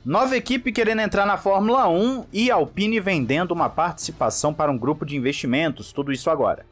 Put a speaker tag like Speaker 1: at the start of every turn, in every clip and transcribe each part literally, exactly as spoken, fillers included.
Speaker 1: Nova equipe querendo entrar na Fórmula um e Alpine vendendo uma participação para um grupo de investimentos, tudo isso agora.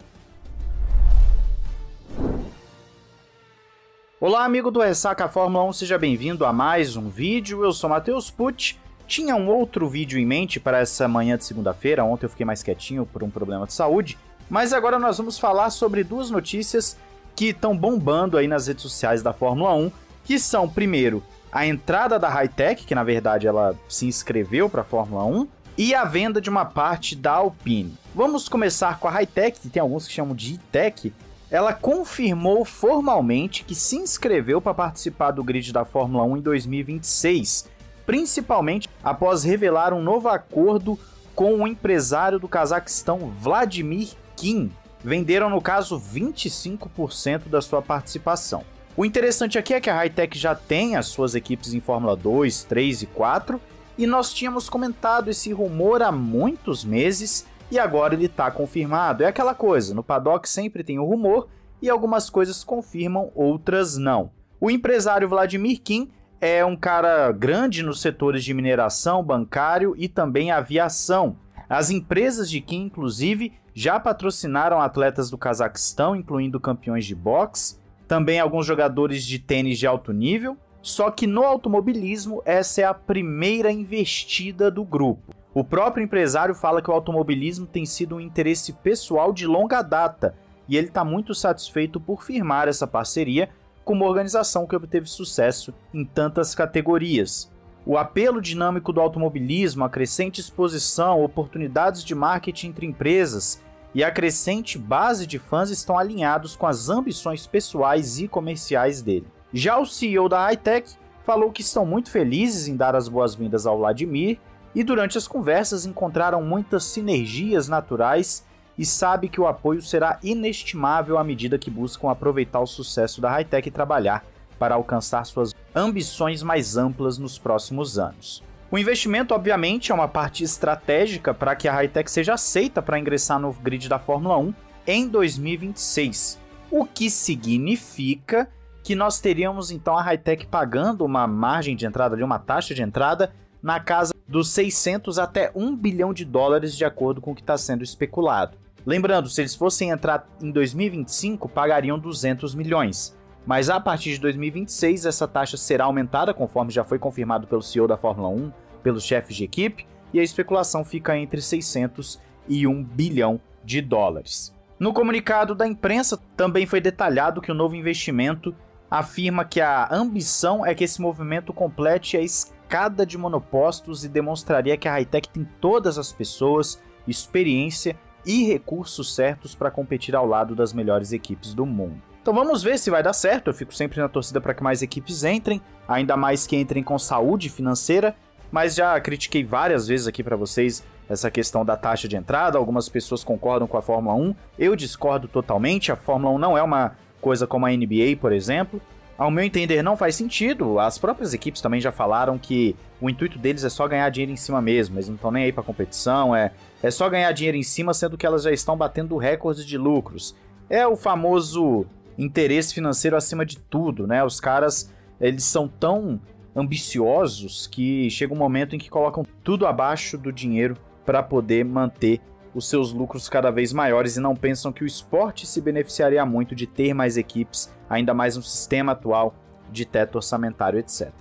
Speaker 1: Olá amigo do Ressaca Fórmula um, seja bem-vindo a mais um vídeo, eu sou Matheus Pucci. Tinha um outro vídeo em mente para essa manhã de segunda-feira, ontem eu fiquei mais quietinho por um problema de saúde, mas agora nós vamos falar sobre duas notícias que estão bombando aí nas redes sociais da Fórmula um, que são, primeiro, a entrada da Hi-Tech, que na verdade ela se inscreveu para a Fórmula um, e a venda de uma parte da Alpine. Vamos começar com a Hi-Tech, que tem alguns que chamam de I-Tech. Ela confirmou formalmente que se inscreveu para participar do grid da Fórmula um em dois mil e vinte e seis, principalmente após revelar um novo acordo com o empresário do Cazaquistão, Vladimir Kim. Venderam, no caso, vinte e cinco por cento da sua participação. O interessante aqui é que a Hi-Tech já tem as suas equipes em Fórmula dois, três e quatro, e nós tínhamos comentado esse rumor há muitos meses, e agora ele está confirmado. É aquela coisa, no paddock sempre tem o rumor, e algumas coisas confirmam, outras não. O empresário Vladimir Kim é um cara grande nos setores de mineração, bancário e também aviação. As empresas de Kim, inclusive, já patrocinaram atletas do Cazaquistão, incluindo campeões de boxe, também alguns jogadores de tênis de alto nível, só que no automobilismo essa é a primeira investida do grupo. O próprio empresário fala que o automobilismo tem sido um interesse pessoal de longa data e ele está muito satisfeito por firmar essa parceria com uma organização que obteve sucesso em tantas categorias. O apelo dinâmico do automobilismo, a crescente exposição, oportunidades de marketing entre empresas e a crescente base de fãs estão alinhados com as ambições pessoais e comerciais dele. Já o C E O da Hi-Tech falou que estão muito felizes em dar as boas-vindas ao Vladimir e durante as conversas encontraram muitas sinergias naturais e sabe que o apoio será inestimável à medida que buscam aproveitar o sucesso da Hi-Tech e trabalhar para alcançar suas ambições mais amplas nos próximos anos. O investimento, obviamente, é uma parte estratégica para que a Hi-Tech seja aceita para ingressar no grid da Fórmula um em dois mil e vinte e seis, o que significa que nós teríamos então a Hi-Tech pagando uma margem de entrada, ali, uma taxa de entrada, na casa dos seiscentos até um bilhão de dólares, de acordo com o que está sendo especulado. Lembrando, se eles fossem entrar em dois mil e vinte e cinco, pagariam duzentos milhões. Mas a partir de dois mil e vinte e seis, essa taxa será aumentada, conforme já foi confirmado pelo C E O da Fórmula um, pelos chefes de equipe, e a especulação fica entre seiscentos e um bilhão de dólares. No comunicado da imprensa, também foi detalhado que o novo investimento afirma que a ambição é que esse movimento complete a escada de monopostos e demonstraria que a Hi-Tech tem todas as pessoas, experiência e recursos certos para competir ao lado das melhores equipes do mundo. Então vamos ver se vai dar certo, eu fico sempre na torcida para que mais equipes entrem, ainda mais que entrem com saúde financeira, mas já critiquei várias vezes aqui para vocês essa questão da taxa de entrada, algumas pessoas concordam com a Fórmula um, eu discordo totalmente, a Fórmula um não é uma coisa como a N B A, por exemplo, ao meu entender não faz sentido, as próprias equipes também já falaram que o intuito deles é só ganhar dinheiro em cima mesmo, eles não estão nem aí para competição, é, é só ganhar dinheiro em cima, sendo que elas já estão batendo recordes de lucros. É o famoso interesse financeiro acima de tudo, né? Os caras, eles são tão ambiciosos que chega um momento em que colocam tudo abaixo do dinheiro para poder manter os seus lucros cada vez maiores e não pensam que o esporte se beneficiaria muito de ter mais equipes, ainda mais no sistema atual de teto orçamentário, etcétera.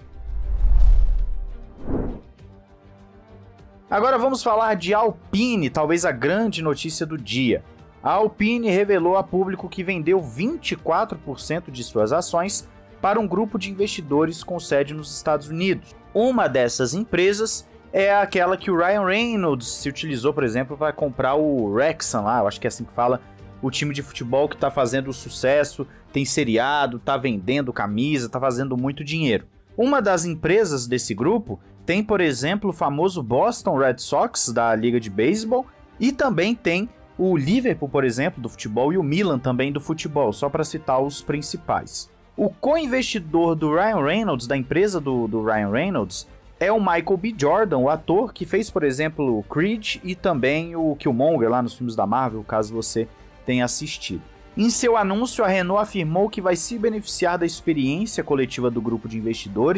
Speaker 1: Agora vamos falar de Alpine, talvez a grande notícia do dia. A Alpine revelou a público que vendeu vinte e quatro por cento de suas ações para um grupo de investidores com sede nos Estados Unidos. Uma dessas empresas é aquela que o Ryan Reynolds se utilizou, por exemplo, para comprar o Wrexham lá, eu acho que é assim que fala, o time de futebol que está fazendo sucesso, tem seriado, está vendendo camisa, está fazendo muito dinheiro. Uma das empresas desse grupo tem, por exemplo, o famoso Boston Red Sox da Liga de Beisebol e também tem o Liverpool, por exemplo, do futebol, e o Milan também do futebol, só para citar os principais. O co-investidor do Ryan Reynolds, da empresa do, do Ryan Reynolds, é o Michael B. Jordan, o ator que fez, por exemplo, o Creed e também o Killmonger lá nos filmes da Marvel, caso você tenha assistido. Em seu anúncio, a Renault afirmou que vai se beneficiar da experiência coletiva do grupo de investidores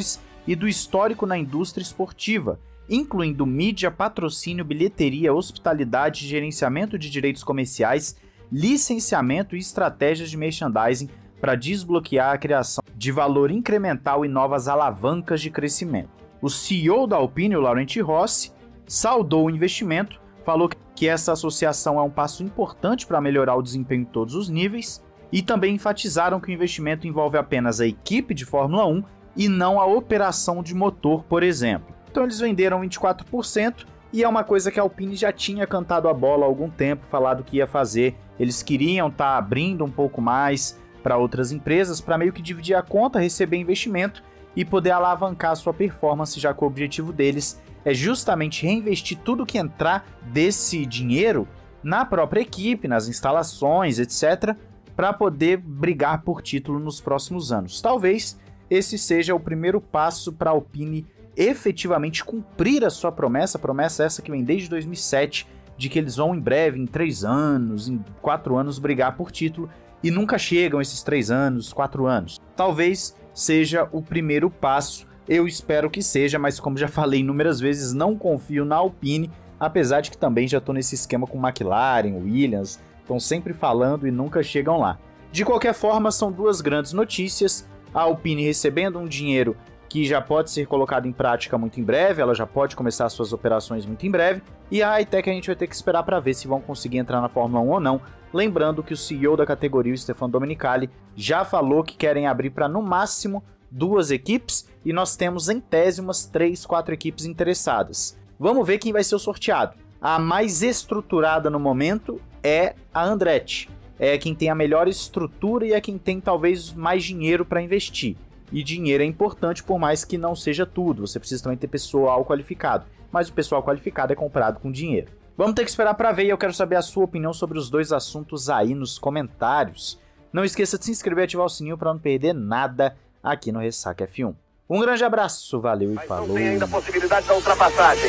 Speaker 1: e do histórico na indústria esportiva, incluindo mídia, patrocínio, bilheteria, hospitalidade, gerenciamento de direitos comerciais, licenciamento e estratégias de merchandising para desbloquear a criação de valor incremental e novas alavancas de crescimento. O C E O da Alpine, o Laurent Rossi, saudou o investimento, falou que essa associação é um passo importante para melhorar o desempenho em todos os níveis e também enfatizaram que o investimento envolve apenas a equipe de Fórmula um e não a operação de motor, por exemplo. Então eles venderam vinte e quatro por cento e é uma coisa que a Alpine já tinha cantado a bola há algum tempo, falado que ia fazer. Eles queriam estar tá abrindo um pouco mais para outras empresas para meio que dividir a conta, receber investimento e poder alavancar a sua performance, já que o objetivo deles é justamente reinvestir tudo que entrar desse dinheiro na própria equipe, nas instalações, etcétera, para poder brigar por título nos próximos anos. Talvez esse seja o primeiro passo para a Alpine efetivamente cumprir a sua promessa, promessa essa que vem desde dois mil e sete, de que eles vão em breve, em três anos, em quatro anos, brigar por título, e nunca chegam esses três anos, quatro anos. Talvez seja o primeiro passo, eu espero que seja, mas como já falei inúmeras vezes, não confio na Alpine, apesar de que também já estou nesse esquema com McLaren, Williams, estão sempre falando e nunca chegam lá. De qualquer forma, são duas grandes notícias, a Alpine recebendo um dinheiro que já pode ser colocado em prática muito em breve, ela já pode começar suas operações muito em breve, e a Hi-Tech a gente vai ter que esperar para ver se vão conseguir entrar na Fórmula um ou não, lembrando que o C E O da categoria, o Stefano Domenicali, já falou que querem abrir para no máximo duas equipes, e nós temos em tese umas três, quatro equipes interessadas. Vamos ver quem vai ser o sorteado. A mais estruturada no momento é a Andretti, é quem tem a melhor estrutura e é quem tem talvez mais dinheiro para investir. E dinheiro é importante, por mais que não seja tudo, você precisa também ter pessoal qualificado, mas o pessoal qualificado é comprado com dinheiro. Vamos ter que esperar para ver e eu quero saber a sua opinião sobre os dois assuntos aí nos comentários. Não esqueça de se inscrever e ativar o sininho para não perder nada aqui no Ressaca F um. Um grande abraço, valeu e
Speaker 2: mas
Speaker 1: falou.
Speaker 2: Não tem ainda a possibilidade da ultrapassagem.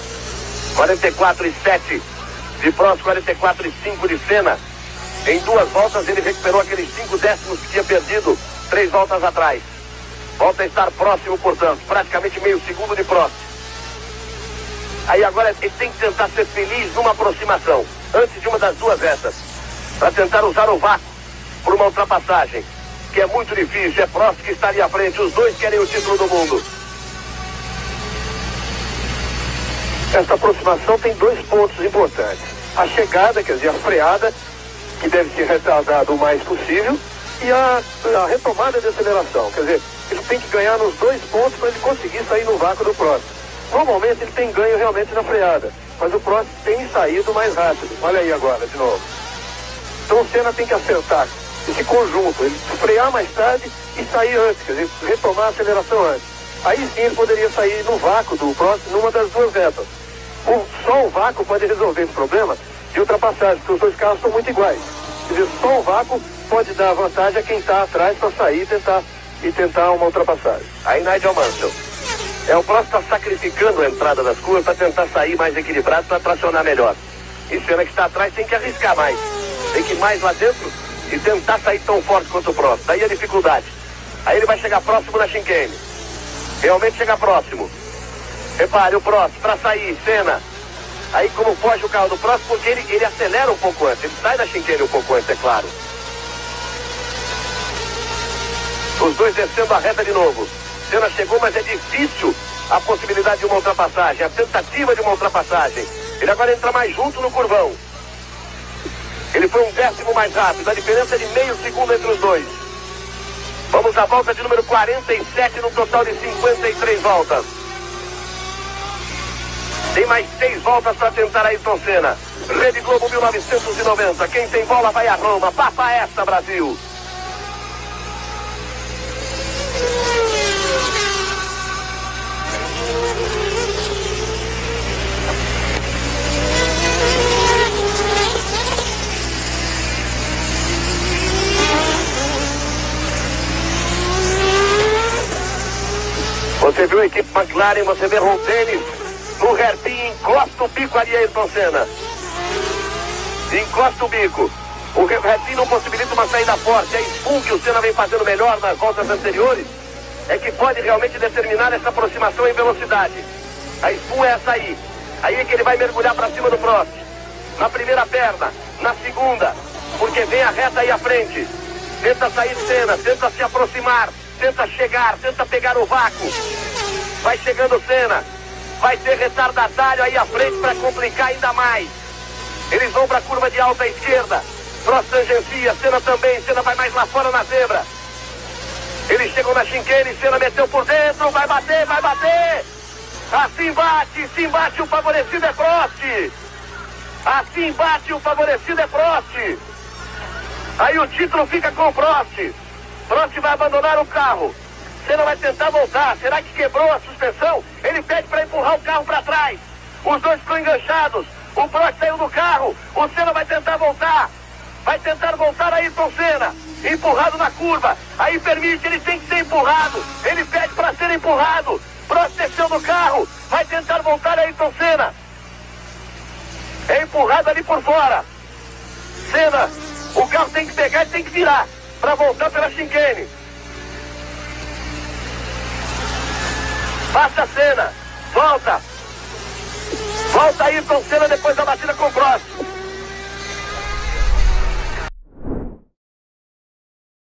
Speaker 2: quarenta e quatro e sete de Prost, quarenta e quatro e cinco de Senna. Em duas voltas ele recuperou aqueles cinco décimos que tinha perdido três voltas atrás. Volta a estar próximo, portanto, praticamente meio segundo de Prost. Aí agora ele tem que tentar ser feliz numa aproximação, antes de uma das duas retas, para tentar usar o vácuo por uma ultrapassagem, que é muito difícil, é Prost que estaria à frente, os dois querem o título do mundo. Esta aproximação tem dois pontos importantes. A chegada, quer dizer, a freada, que deve ser retardada o mais possível, e a, a retomada de aceleração, quer dizer, ele tem que ganhar nos dois pontos para ele conseguir sair no vácuo do Prost. Normalmente ele tem ganho realmente na freada, mas o Prost tem saído mais rápido. Olha aí agora, de novo. Então o Senna tem que acertar esse conjunto, ele frear mais tarde e sair antes, quer dizer, retomar a aceleração antes. Aí sim ele poderia sair no vácuo do Prost numa das duas retas. O, só o vácuo pode resolver esse problema de ultrapassagem, porque os dois carros são muito iguais. Quer dizer, só o vácuo pode dar vantagem a quem está atrás para sair e tentar, e tentar uma ultrapassagem. Aí Nigel Mansell. É, o Prost está sacrificando a entrada das curvas para tentar sair mais equilibrado, para tracionar melhor. E Senna que está atrás tem que arriscar mais. Tem que ir mais lá dentro e tentar sair tão forte quanto o Prost. Daí a dificuldade. Aí ele vai chegar próximo na chicane. Realmente chegar próximo. Repare, o Prost para sair, Senna. Aí como foge o carro do Prost, porque ele, ele acelera um pouco antes. Ele sai da chicane um pouco antes, é claro. Os dois descendo a reta de novo. Senna chegou, mas é difícil a possibilidade de uma ultrapassagem, a tentativa de uma ultrapassagem. Ele agora entra mais junto no curvão. Ele foi um décimo mais rápido, a diferença é de meio segundo entre os dois. Vamos à volta de número quarenta e sete no total de cinquenta e três voltas. Tem mais seis voltas para tentar Ayrton Senna. Rede Globo mil novecentos e noventa. Quem tem bola vai a Roma. Papa essa, Brasil. Você viu a equipe McLaren, você vê Ron Dennis no hairpin, encosta o bico ali, Ayrton Senna. Encosta o bico. O hairpin não possibilita uma saída forte. É Spoon que o Senna vem fazendo melhor nas voltas anteriores. é que pode realmente determinar essa aproximação em velocidade. A espuma é essa aí. Aí é que ele vai mergulhar para cima do Prost. Na primeira perna, na segunda, porque vem a reta aí à frente. Tenta sair Senna, tenta se aproximar, tenta chegar, tenta pegar o vácuo. Vai chegando Senna. Vai ter retardatário aí à frente para complicar ainda mais. Eles vão para a curva de alta esquerda. Prost tangencia, Senna também. Senna vai mais lá fora na zebra. Eles chegam na chicane, Senna meteu por dentro, vai bater, vai bater. Assim bate, sim bate, o favorecido é Prost. Assim bate, o favorecido é Prost. Aí o título fica com o Prost. Prost vai abandonar o carro. Senna vai tentar voltar. Será que quebrou a suspensão? Ele pede para empurrar o carro para trás. Os dois ficam enganchados. O Prost saiu do carro. O Senna vai tentar voltar. Vai tentar voltar Ayrton Senna. Empurrado na curva. Aí permite, ele tem que ser empurrado. Ele pede para ser empurrado. Prost desceu do carro. Vai tentar voltar Ayrton Senna. É empurrado ali por fora. Senna, o carro tem que pegar e tem que virar para voltar pela chicane. Passa a Senna, volta. Volta Ayrton Senna depois da batida com o Prost.